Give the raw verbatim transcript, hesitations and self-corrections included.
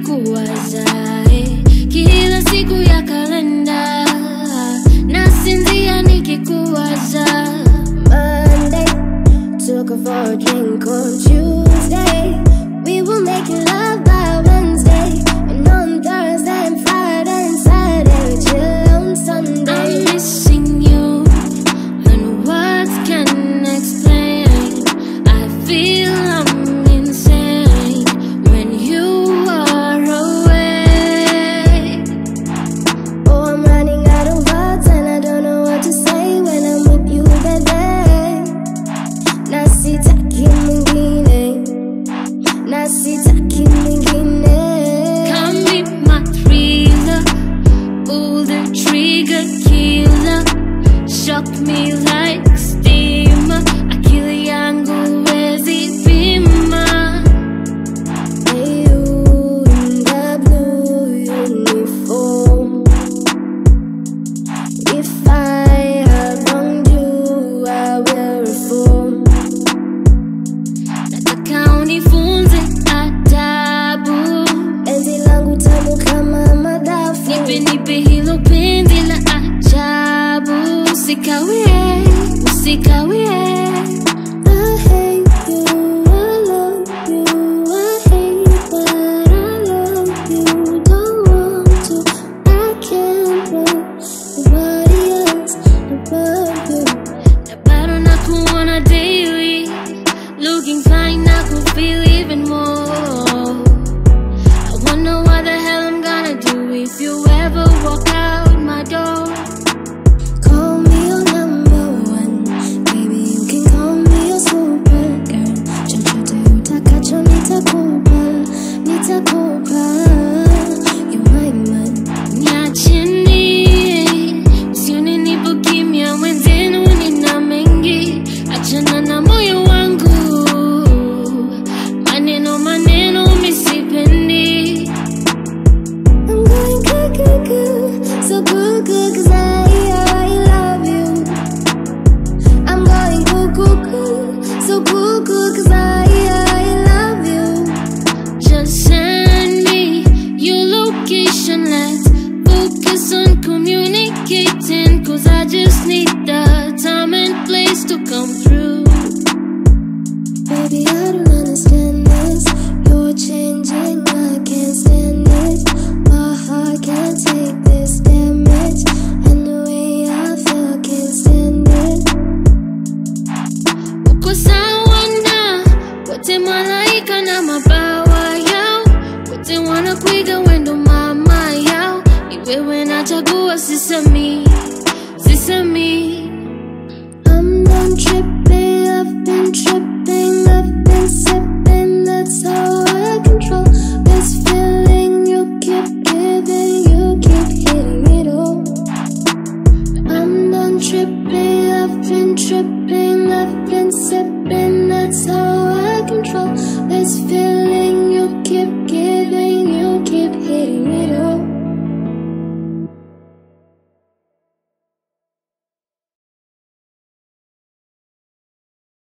kuwaza eh. Kila siku ya kalenda nasinzia nikikuwaza. Monday, took her for a drink on Tuesday. We were making love by Wednesday, and on Thursday and Friday and Saturday we chill on Sunday. I'm missing you, and words can't explain. I feel I'm insane when you are away. Oh, I'm running out of words and I don't know what to say when I'm with you, baby. Nasitaki mwingine, nasitaki mwingine. Come be my thriller, pull the trigger, killer. Shock me like steamer, akili yangu wezi pima. Hey, you in the blue uniform. If I have wronged you, I will reform. Nataka unifunze adabu, Penzi langu tamu kama madafu. nipe nipe hilo penzi la ajabu. Usikawie, usikawie. I hate you, I love you, I hate that I love you. Don't want to, I can't put nobody else above you. Na bado nakuona daily, looking fine, nakufeel even more. I wonder what the hell I'm gonna do if you ever walk out my door. Call me your number one, baby you can call me your super girl. Chochote utakacho nitakupa, nitakupa. You're my man. Niacheni, usione nipo kimya, wenzenu nina mengi. Achana na moyo wangu, maneno maneno misipendi. I'm going cuckoo, so cuckoo, cause I, I love you. I'm going cuckoo, so cuckoo, cause I, I love you. Just send me your location, let's focus on communicating. Cause I just need the time and place to come through. Baby, I don't understand this. You're changing, I can't stand it. My heart can't take this damage, and the way I feel, can't stand it. Uko sawa na wote malaika na mabawa yao, wote wanakuiga wendo mama yao. Ni wewe nachagua, sisemi, sisemi.